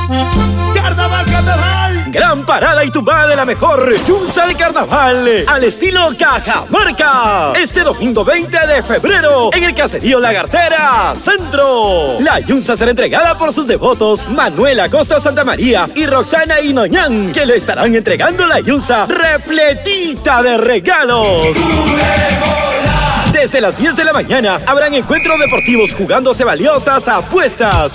¡Carnaval, carnaval! Gran parada y tumbada de la mejor yunza de carnaval al estilo Cajamarca. Este domingo 20 de febrero en el Caserío Lagartera Centro. La yunza será entregada por sus devotos Manuel Acosta Santamaría y Roxana Inoñán, que le estarán entregando la yunza repletita de regalos. Desde las 10 de la mañana habrán encuentros deportivos jugándose valiosas apuestas.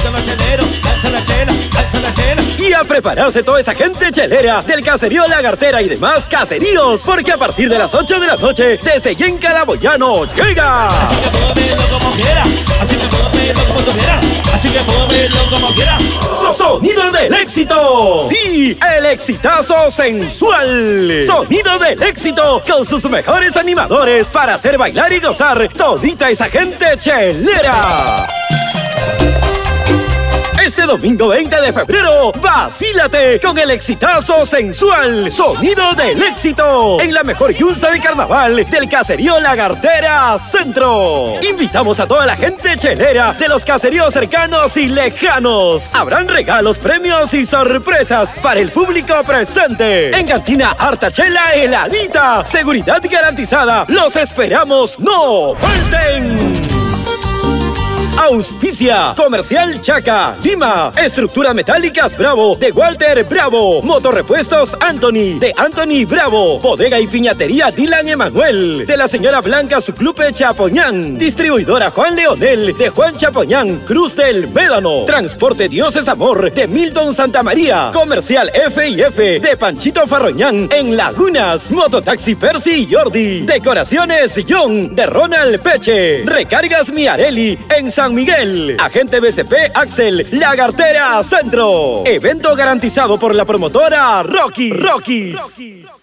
Y a prepararse toda esa gente chelera del Caserío Lagartera y demás caseríos, porque a partir de las 8 de la noche, desde Yenca La Boyano llega. Así que puedo verlo como quiera, así que puedo verlo como tú quieras, así que puedo verlo como quiera. ¡Sonido del éxito! ¡Sí! ¡El exitazo sensual! ¡Sonido del éxito! Con sus mejores animadores para hacer bailar y gozar todita esa gente chelera. Este domingo 20 de febrero, vacílate con el exitazo sensual Sonido del Éxito en la mejor yunza de carnaval del Caserío Lagartera Centro. Invitamos a toda la gente chelera de los caseríos cercanos y lejanos. Habrán regalos, premios y sorpresas para el público presente. En Cantina Harta Chela Heladita. Seguridad garantizada. Los esperamos. ¡No falten! Auspicia Comercial Chaca, Lima. Estructuras metálicas Bravo, de Walter Bravo. Motorrepuestos Anthony, de Anthony Bravo. Bodega y piñatería Dylan Emanuel, de la señora Blanca Suclupe Chapoñán. Distribuidora Juan Leonel, de Juan Chapoñán, Cruz del Médano. Transporte Dioses Amor, de Milton Santamaría. Comercial F&F, de Panchito Farroñán, en Lagunas. Mototaxi Percy y Jordi. Decoraciones John, de Ronald Peche. Recargas Miarelli, en San Miguel. Agente BCP Axel, Lagartera Centro. Evento garantizado por la promotora Rockies.